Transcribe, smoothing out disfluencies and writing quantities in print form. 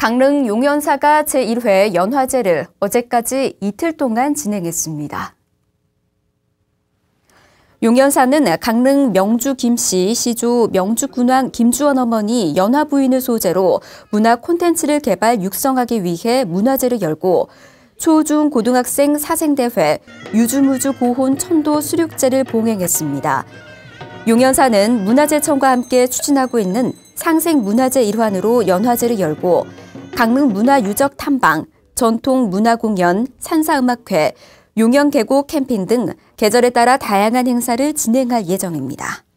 강릉 용연사가 제1회 연화제를 어제까지 이틀 동안 진행했습니다. 용연사는 강릉 명주 김씨 시조 명주군왕 김주원 어머니 연화 부인을 소재로 문화 콘텐츠를 개발 육성하기 위해 문화제를 열고 초, 중, 고등학생 사생대회, 유주무주 고혼 천도 수륙제를 봉행했습니다. 용연사는 문화재청과 함께 추진하고 있는 상생문화제 일환으로 연화제를 열고 강릉 문화유적 탐방, 전통 문화공연, 산사음악회, 용연계곡 캠핑 등 계절에 따라 다양한 행사를 진행할 예정입니다.